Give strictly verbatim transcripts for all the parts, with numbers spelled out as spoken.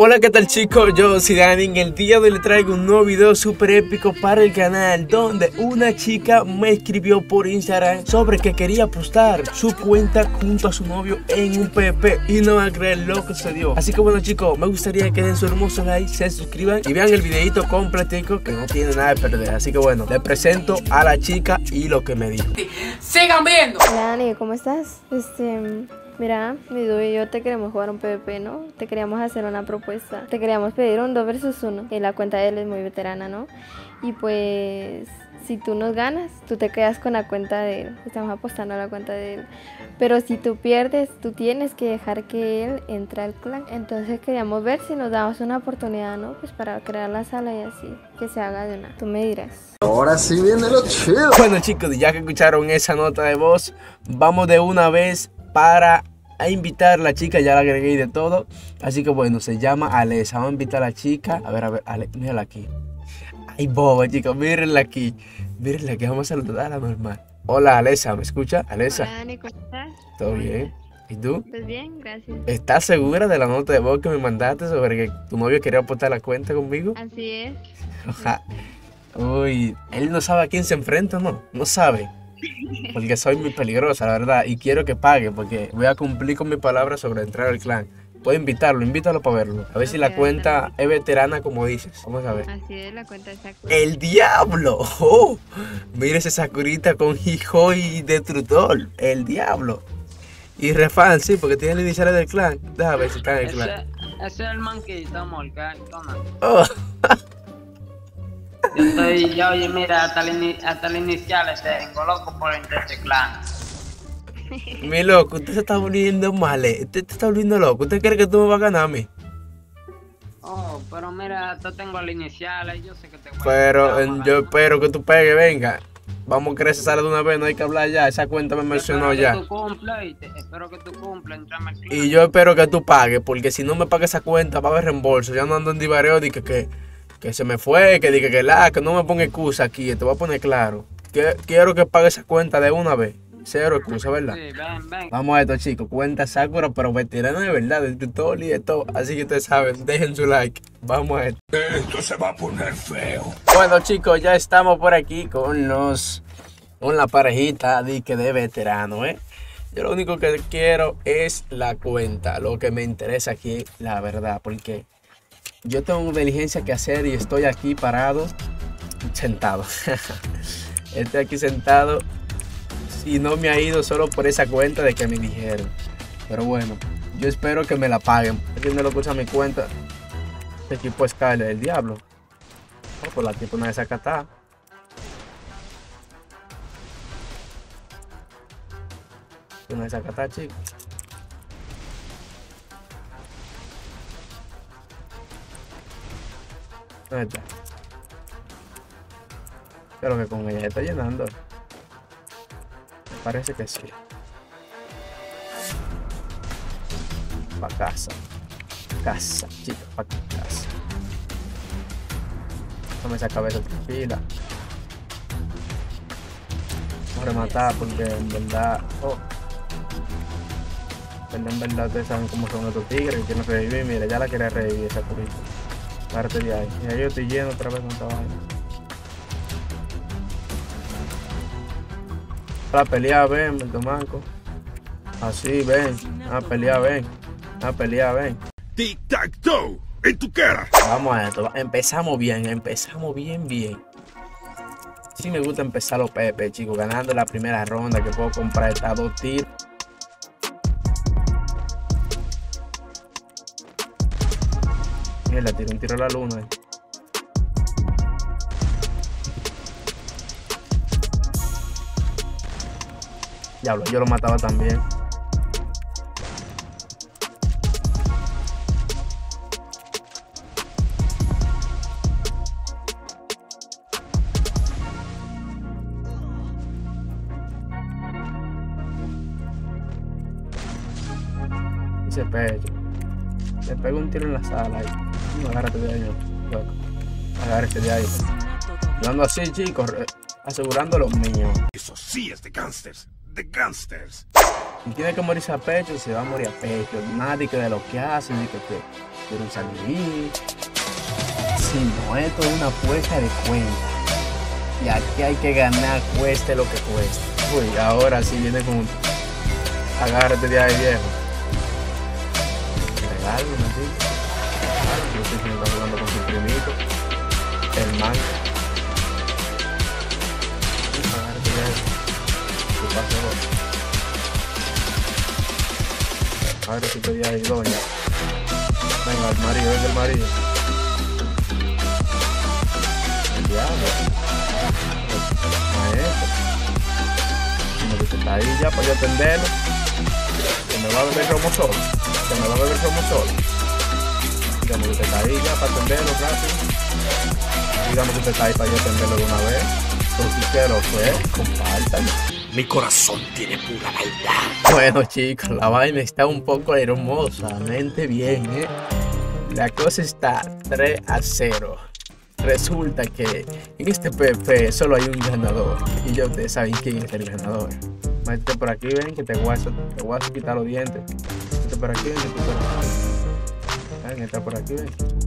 Hola, ¿qué tal chicos? Yo soy Dani. En el día de hoy les traigo un nuevo video súper épico para el canal, donde una chica me escribió por Instagram sobre que quería postar su cuenta junto a su novio en un PvP y no va a creer lo que sucedió. Así que bueno chicos, me gustaría que den su hermoso like, se suscriban y vean el videito completico que no tiene nada de perder. Así que bueno, les presento a la chica y lo que me dijo. ¡Sigan viendo! Hola Dani, ¿cómo estás? Este... Mira, mi dúo y yo te queremos jugar un PvP, ¿no? Te queríamos hacer una propuesta. Te queríamos pedir un dos versus uno. Que la cuenta de él es muy veterana, ¿no? Y pues, si tú nos ganas, tú te quedas con la cuenta de él. Estamos apostando a la cuenta de él. Pero si tú pierdes, tú tienes que dejar que él entre al clan. Entonces queríamos ver si nos damos una oportunidad, ¿no? Pues para crear la sala y así, que se haga de una. Tú me dirás. Ahora sí viene lo chido. Bueno chicos, ya que escucharon esa nota de voz, vamos de una vez para a invitar a la chica. Ya la agregué y de todo. Así que bueno, se llama Alesa. Vamos a invitar a la chica. A ver, a ver, Ale, mírala aquí. Ay, boba, chicos, mírenla aquí. Mírenla aquí, vamos a saludarla normal. Hola, Alesa, ¿me escucha? Alesa. Hola, Dani, ¿cómo estás? ¿Todo bien? ¿Y tú? Pues bien, gracias. ¿Estás segura de la nota de voz que me mandaste sobre que tu novio quería apostar la cuenta conmigo? Así es. Oja. Uy, él no sabe a quién se enfrenta, ¿no? No sabe. Porque soy muy peligrosa, la verdad. Y quiero que pague porque voy a cumplir con mi palabra sobre entrar al clan. Puedo invitarlo, invítalo para verlo. A ver si la cuenta es veterana como dices. Vamos a ver. Así es, la cuenta exacta. ¡El diablo! ¡Oh! Mira esa Sakurita con Hijo y Destructor. ¡El diablo! Y Refan, sí, porque tiene las iniciales del clan. Déjame ver si está en el clan. Ese, ese es el man que estamos, el clan. Oh. Yo estoy, yo, oye, mira, hasta las ini hasta la iniciales tengo loco por entrar este clan. Mi loco, usted se está volviendo mal, eh. Usted se está volviendo loco. ¿Usted cree que tú me vas a ganar a mí? Oh, pero mira, yo tengo las iniciales, yo sé que te voy a Pero ganar, eh, man. yo espero que tú pegues, venga. Vamos a creer esa sala de una vez, no hay que hablar ya. Esa cuenta me mencionó ya. Espero que tú cumplas, ¿viste? Espero que tú cumplas, entrame al clan. Y yo espero que tú pagues, porque si no me pagas esa cuenta va a haber reembolso. Ya no ando en divareo de que, que, que se me fue, que dije que la, que no me ponga excusa aquí, te voy a poner claro. Que, quiero que pague esa cuenta de una vez. Cero excusa, ¿verdad? Sí, ven, ven. Vamos a esto, chicos. Cuenta Sakura, pero veterana de verdad, de tutorial y de todo. Así que ustedes saben, dejen su like. Vamos a esto. Esto se va a poner feo. Bueno, chicos, ya estamos por aquí con los con la parejita de, que de veterano, ¿eh? Yo lo único que quiero es la cuenta. Lo que me interesa aquí, la verdad, porque yo tengo diligencia que hacer y estoy aquí parado, sentado. Estoy aquí sentado y no me ha ido solo por esa cuenta de que me dijeron. Pero bueno, yo espero que me la paguen. Alguien me lo puso a mi cuenta. Este equipo es Skyler del diablo. Oh, pues la tipo no es acá. No es acá, chicos. ¿Dónde está? Creo que con ella está llenando. Me parece que sí. Pa' casa. Casa, chicos, pa' casa. Tome esa cabeza tranquila. Vamos a rematar porque en verdad. Oh. En verdad ustedes saben cómo son estos tigres que quieren revivir. Mira, ya la quería revivir esa curita. Parte de ahí. Mira, yo estoy lleno otra vez con esta vaina. A pelear, ven, Bentomanco. Así, ven. A pelear, ven. A pelear, ven. Tic-tac-toe. En tu cara. Vamos a esto. Empezamos bien, empezamos bien, bien. Sí me gusta empezar los Pepe, chicos. Ganando la primera ronda que puedo comprar estas dos tiros. Mira, le tiró un tiro a la luna. Eh. Diablo, yo lo mataba también. Ese pecho. Le pego un tiro en la sala ahí. No, agárrate de ahí, loco. Agárrate de ahí. Yo ando así, chicos, asegurando los míos. Eso sí es de gangsters. De gangsters. Y tiene que morirse a pecho, se va a morir a pecho. Nadie que de lo que hace, ni que te quiere un salir. Si no, esto es una apuesta de cuenta. Y aquí hay que ganar, cueste lo que cueste. Uy, ahora sí viene con un... Agárrate de ahí, viejo. Regalo, ¿no? Yo sé que me está jugando con su primito. El man. Agárrate de ahí. ¿Qué pasó? Ahora sí te di ahí, doña. Venga, el marido, venga el marido. El diablo. Maestro. Como que está ahí ya para yo atenderlo. Que me va a beber romo solo. Que me va a beber romo solo. Digamos que está ahí ya para atenderlo rápido. Digamos que está ahí para yo atenderlo de una vez. Pero si que lo fue, compartan. Mi corazón tiene pura maldad. Bueno, chicos, la vaina está un poco hermosamente bien, ¿eh? La cosa está tres a cero. Resulta que en este P V P solo hay un ganador. Y ya ustedes saben quién es el ganador. Métete por aquí, ven, que te voy a, te voy a quitar los dientes. Métete por aquí, ven, que te por aquí. Ven, está por aquí, ven.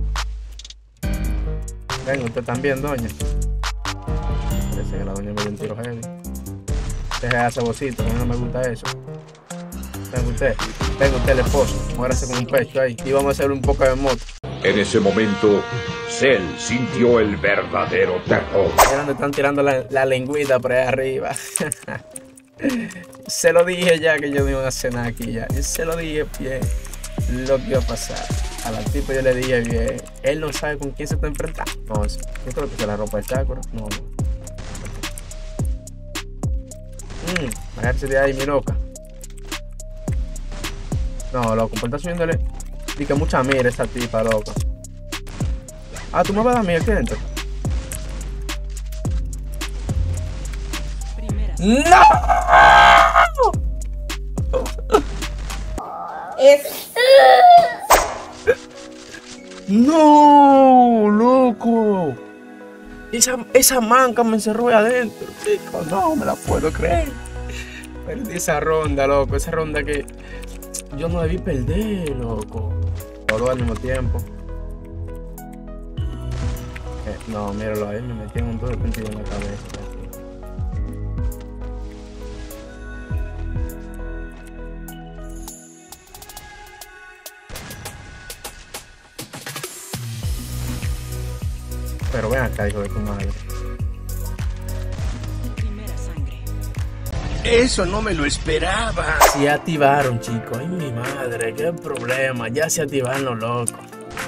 Ven, usted también, doña. Parece que la doña me dio un tiro heavy. Deja ese bocito, a mí no me gusta eso. Venga usted, venga usted el esposo, muérase con un pecho ahí. Y vamos a hacer un poco de moto. En ese momento, Cell sintió el verdadero terror. Mira donde están tirando la, la lengüita por ahí arriba. Se lo dije ya que yo no iba a cenar aquí ya. Se lo dije bien lo que iba a pasar. A la tipa yo le dije bien. Él no sabe con quién se está enfrentando. No, yo creo que se la ropa está, ¿no? No, no. Mmm, bajarse de ahí, mi loca. No, loco, pues está subiéndole. Y que mucha mira esta tipa, loco. Ah, tú me vas a dar mira aquí dentro. ¡No! Es... ¡No, loco! Esa, esa manca me encerró ahí adentro, chico. No me la puedo creer. Perdí esa ronda, loco. Esa ronda que yo no debí perder, loco. Todo al mismo tiempo. Eh, no, míralo ahí. Me metieron un todo el sentido en la cabeza. Pero ven acá, hijo de tu madre. Primera sangre. Eso no me lo esperaba. Se activaron, chicos. Ay, mi madre, qué problema. Ya se activaron los locos.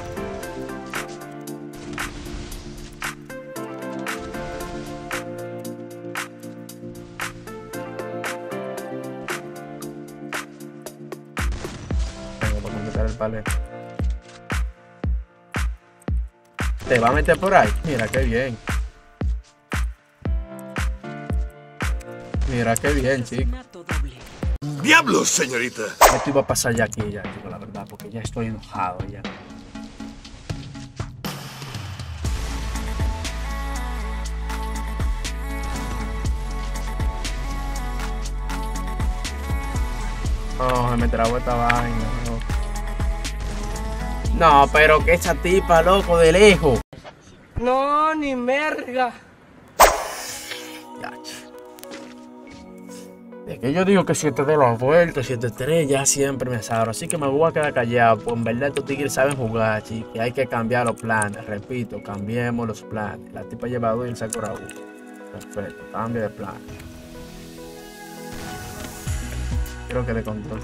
Venga, para completar el palete. Te va a meter por ahí. Mira qué bien. Mira qué bien, chico. ¡Diablos, señorita! Esto iba a pasar ya aquí, ya, chico, la verdad, porque ya estoy enojado ya. Oh, me trabó esta vaina, loco. No, pero que esa tipa, loco, de lejos. No, ni merga. Es que yo digo que si te doy la vuelta, si te estrellas, siempre me asaro. Así que me voy a quedar callado. Pues en verdad estos tigres saben jugar, chicos. Que hay que cambiar los planes. Repito, cambiemos los planes. La tipa lleva dos y el saco Raúl. Perfecto, cambio de plan. Creo que le controlo.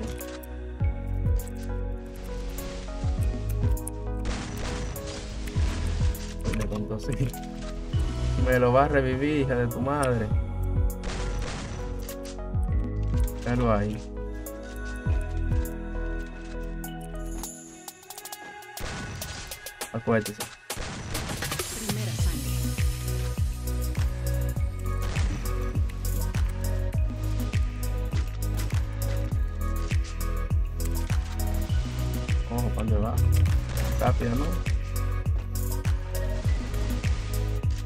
Le contó, sí. Me lo va a revivir, hija de tu madre. Déjalo ahí. Acuérdese. Primera sangre. Ojo, ¿para dónde va? Rápido, ¿no?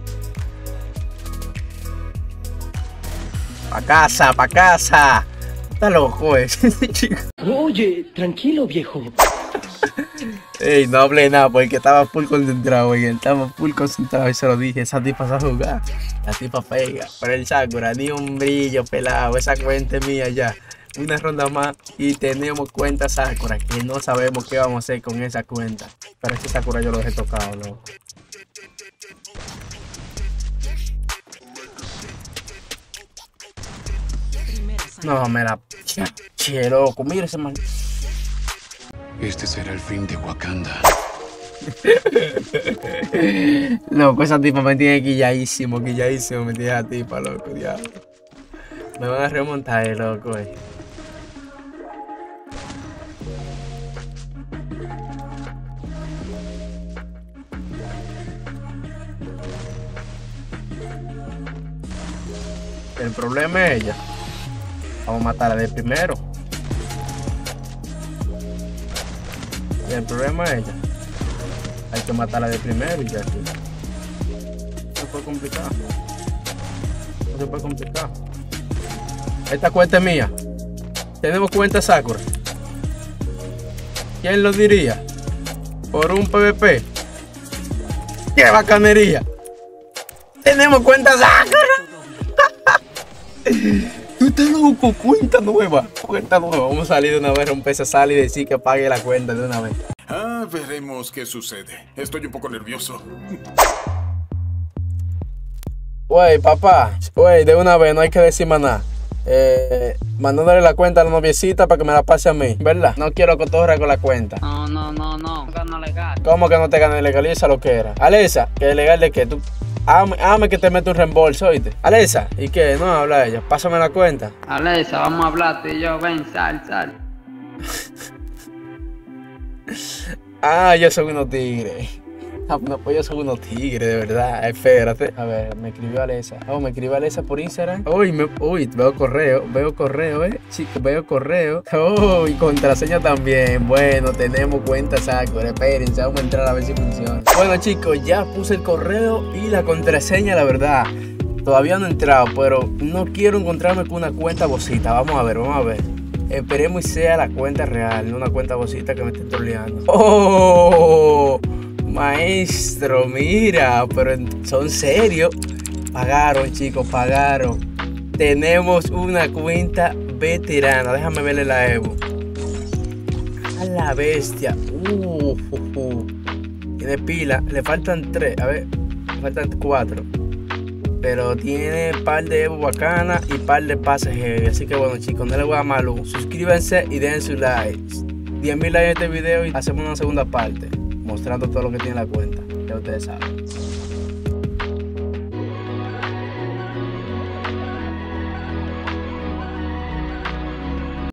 Pa' casa, pa' casa. Está loco ese chico. Oye, tranquilo, viejo. Ey, no hablé nada porque estaba full concentrado, güey. Estaba full concentrado y se lo dije. Esa tipa sabe jugar. La tipa pega. Pero el Sakura, ni un brillo pelado. Esa cuenta es mía ya. Una ronda más y tenemos cuenta Sakura. Que no sabemos qué vamos a hacer con esa cuenta. Pero es que Sakura yo lo he tocado, loco. No, me la... Che, loco, mira ese man. Este será el fin de Wakanda. Loco, esa tipa me tiene quilladísimo, quilladísimo me tiene esa tipa, loco, diablo. Me van a remontar, loco, eh. El problema es ella. Vamos a matarla de primero. Y el problema es ella. Hay que matarla de primero y ya aquí. No se puede complicar. No se puede complicar. Esta cuenta es mía. Tenemos cuenta Sakura. ¿Quién lo diría? Por un PvP. ¡Qué bacanería! Tenemos cuenta Sakura. Tú estás loco, cuenta nueva. Cuenta nueva. Vamos a salir de una vez, romper esa sala y decir que pague la cuenta de una vez. Ah, veremos qué sucede. Estoy un poco nervioso. Wey, papá. Wey, de una vez, no hay que decir más nada. Eh, mandándole la cuenta a la noviecita para que me la pase a mí, ¿verdad? No quiero cotorra con la cuenta. No, no, no, no. Gano legal. ¿Cómo que no te ganes? Legaliza lo que era. Alexa, ¿que legal de qué? Tú... Hágame que te mete un reembolso, ¿oíste? Alexa, ¿y qué? No habla ella. Pásame la cuenta. Alexa, vamos a hablar tú y yo. Ven, sal, sal. Ah, yo soy unos tigres. Ah, no, pues yo soy unos tigres, de verdad. Espérate. A ver, me escribió Alexa. Oh, me escribió Alexa por Instagram. Uy, me, uy, veo correo. Veo correo, eh. Chicos, veo correo. Oh, y contraseña también. Bueno, tenemos cuenta Sakura. Espérense, vamos a entrar a ver si funciona. Bueno, chicos, ya puse el correo y la contraseña, la verdad. Todavía no he entrado, pero no quiero encontrarme con una cuenta bocita. Vamos a ver, vamos a ver. Esperemos y sea la cuenta real, no una cuenta bocita que me esté troleando. ¡Oh! Maestro, mira, pero son serios. Pagaron, chicos, pagaron. Tenemos una cuenta veterana. Déjame verle la Evo. A la bestia. Uh, uh, uh. Tiene pila. Le faltan tres. A ver, le faltan cuatro. Pero tiene par de Evo bacana y par de pases heavy. Así que bueno, chicos, no les voy a dar más luz. Suscríbanse y den su like. diez mil likes en este video y hacemos una segunda parte mostrando todo lo que tiene la cuenta. Ya ustedes saben.